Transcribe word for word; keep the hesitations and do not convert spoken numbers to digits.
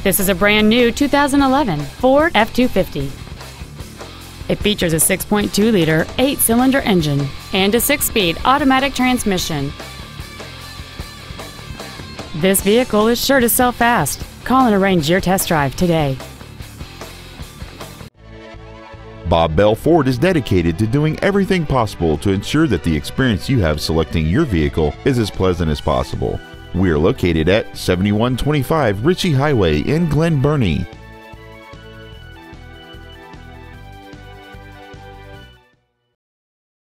This is a brand new two thousand eleven Ford F two fifty. It features a six point two liter eight-cylinder engine and a six-speed automatic transmission. This vehicle is sure to sell fast. Call and arrange your test drive today. Bob Bell Ford is dedicated to doing everything possible to ensure that the experience you have selecting your vehicle is as pleasant as possible. We are located at seventy-one twenty-five Ritchie Highway in Glen Burnie.